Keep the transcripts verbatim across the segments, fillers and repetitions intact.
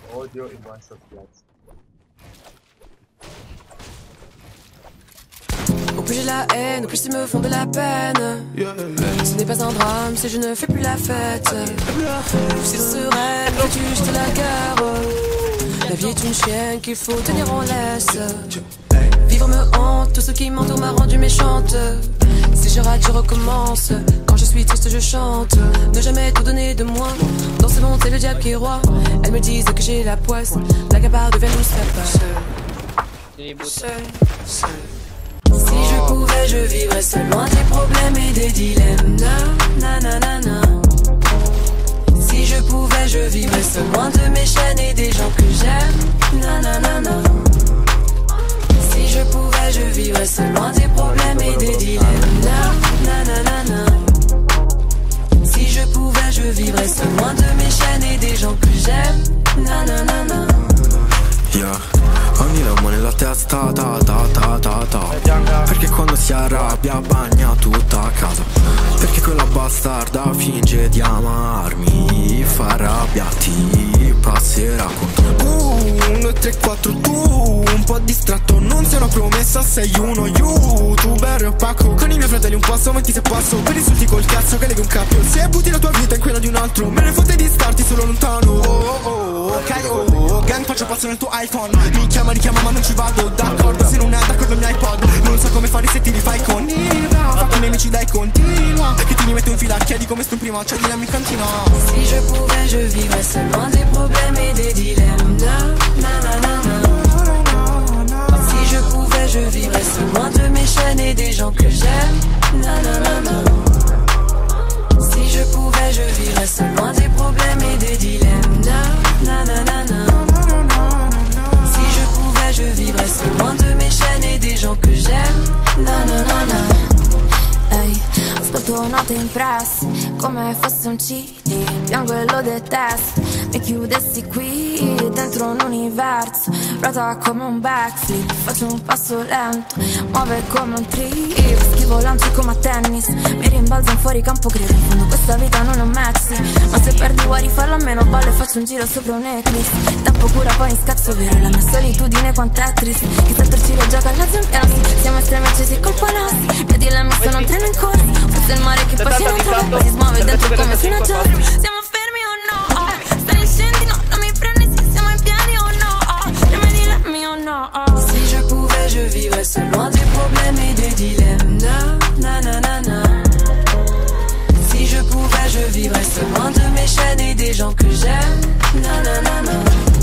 Audio in one shot flights. Au plus j'ai la haine, au plus ils me font de la peine. Yeah. Ce n'est pas un drame si je ne fais plus la fête. C'est sereine, veux-tu jeter la guerre? La vie est une chienne qu'il faut tenir en laisse. Vivre me hante, tout ce qui m'entoure m'a rendu méchante. Si je rate, je recommence. Quand je suis triste, je chante. Ne jamais tout donner de moi. Dans ce monde, c'est le diable qui est roi. Elles me disent que j'ai la poisse. La gabarre devient douce papa. Seul, seul. Si je pouvais, je vivrais seul, loin des problèmes et des dilemmes. Na, na, na, na, na. Si je pouvais, je vivrais seul, loin de mes chaînes et des gens que j'aime. Na, na, na, na. Si je pouvais, je vivrais seul, loin des problèmes et des dilemmes. Na, na, na, na, na. Si je pouvais, je vivrais seul, loin de mes chaînes et des gens que j'aime. Na, na, na, na. Yeah. Ogni ramo nella testa, ta ta ta ta ta. Perché quando si arrabbia bagna tutta casa. Perché quella bastarda finge di amarmi. Fa arrabbiati, passerà con te. Un, due, tre, quattro, tu un po' distratto, non sei una promessa, sei uno youtuber opaco. Con i miei fratelli un passo avanti se passo. Per insulti col cazzo che levi un cappio. Se butti la tua vita in quella di un altro, me ne fotte di starti solo lontano. Oh oh oh, ok oh oh. Gang faccio passo nel tuo iPhone. Mi chiama, richiama ma non ci vado d'accordo. Se non è d'accordo il mio iPod, non so come fare se ti rifai con Ira. Fatti i nemici dai continua. Che ti mi metto in fila, chiedi come sto in prima, c'è di la mia cantina. Si je pouvais, je vivrais seul, loin des problèmes et des dilemmes. Na, na, na, na, na. Si je pouvais, je vivrais seul, loin de mes chaînes et des gens que j'aime. Na, na, na, na. Si je pouvais, je vivrais seul, loin des problèmes et des dilemmes. Na, na, na, na, na. Si je pouvais, je vivrais seul, loin de mes chaînes et des gens que j'aime. Na, na, na, na. Ehi, ascolto note impresse come fosse un C D, piango e lo detesto. Mi chiudessi qui dentro un universo, ruota come un backflip, faccio un passo lento, muove come un trip, schivo lanci come a tennis, mi rimbalzo in fuori campo, credo in fondo questa vita non è un Messi. Ma se perdi vuoi rifarlo almeno ballo e faccio un giro sopra un eclipse. Tempo cura poi in scazzo vero, la mia solitudine quanto è triste. Chi sta per Cile gioca alla Champions, siamo estremi accesi col palazzo. Vedi la mia sono un treno in corsa, forse il mare che poi si non trova, poi si smuove dentro come su una giostra. Siamo fermi o no? Oh, stai scendi no, non mi prendi se siamo in piedi o no? Oh, rimedi la mia o no? Oh. Si je pouvais, je vivrais seul, loin des problèmes et des dilemmes. Na, na, na, na, na. Si je pouvais, je vivrais seul, loin de mes chaînes et des gens que j'aime. Na, na, na, na.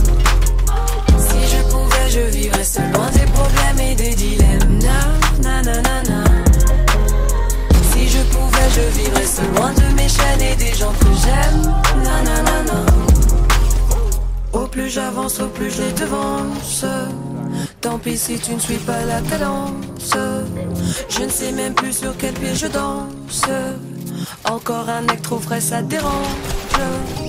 Si je pouvais, je vivrais seul, loin des problèmes et des dilemmes. Na, na, na, na, na. Si je pouvais, je vivrais seul, loin de mes chaînes et des gens que j'aime. Na, na, na, na. Au plus j'avance, au plus je les devance. Tant pis si tu ne suis pas la cadence. Je ne sais même plus sur quel pied je danse. Encore un acte trop frais, ça dérange.